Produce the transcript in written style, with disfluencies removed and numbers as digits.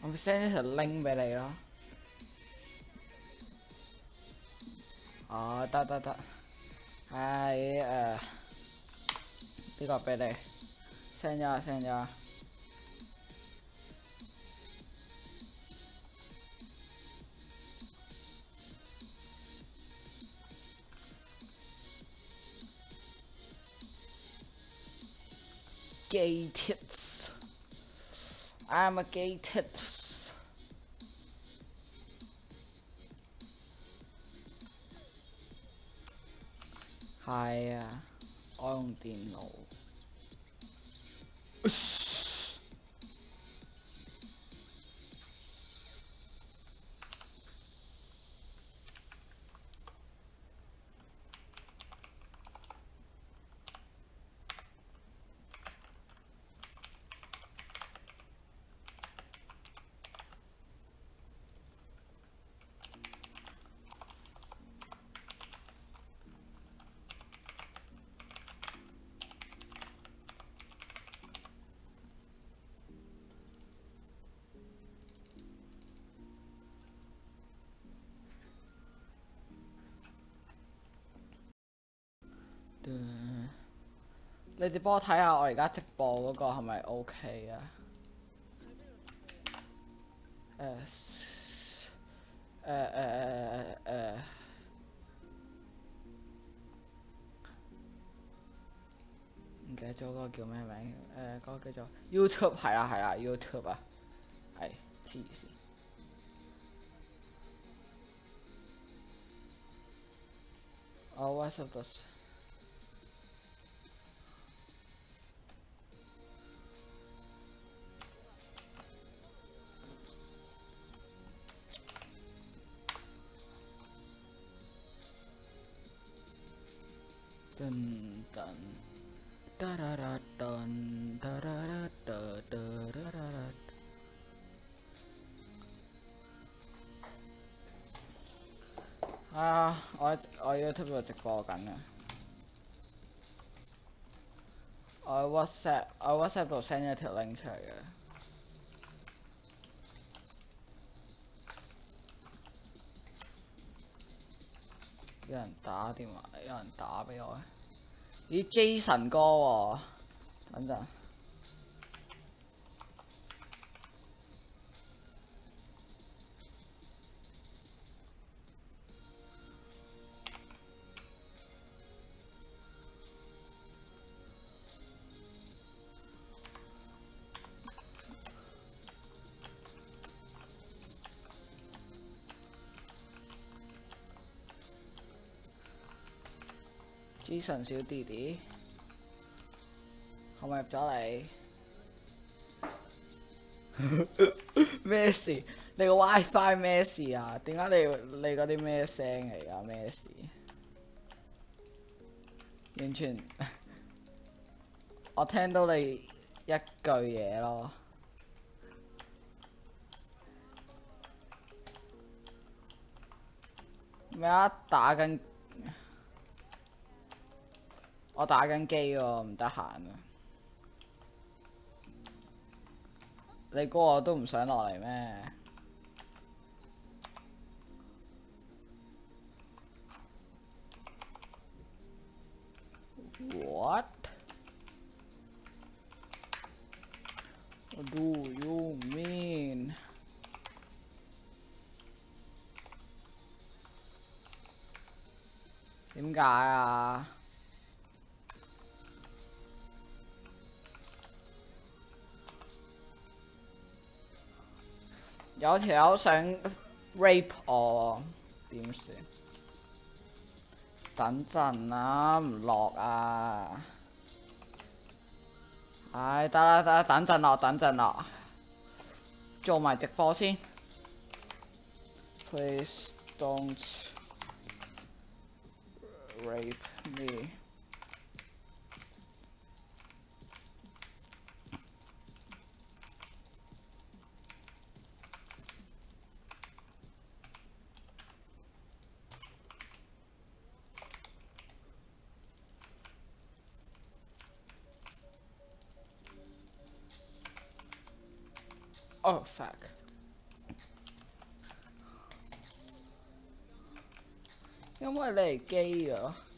我 send 條 link 俾你咯。哦，得，係呢個俾你 send 咗。Gay tits. I'm a gay tits. 係啊，我用電腦。你哋幫我睇下我而家直播嗰個係咪 OK 啊？唔記得咗嗰個叫咩名？嗰個叫做 YouTube 係啦 YouTube 啊，係黐線。What's up this？噔噔，哒哒哒噔，哒哒哒哒哒哒哒哒。我 YouTube 度直播緊啊！我 WhatsApp 度 send 咗條 link 出嚟嘅。有人打電話，有人打俾我。咦 ，Jason 哥喎，等陣。Jason 小弟弟，係咪入咗嚟？咩事？你個 WiFi 咩事啊？點解你嗰啲咩聲嚟㗎？咩事？完全我聽到你一句嘢咯。咩啊？我打緊機喎，唔得閒啊！你估我都唔想落嚟咩 ？What do you mean？ 點解啊？有條友想 rape 我，點算？等陣啊，唔落啊！唉，得啦，等陣落，做埋直播先。Please don't rape me。Oh fuck！ Kamu ada gay ya?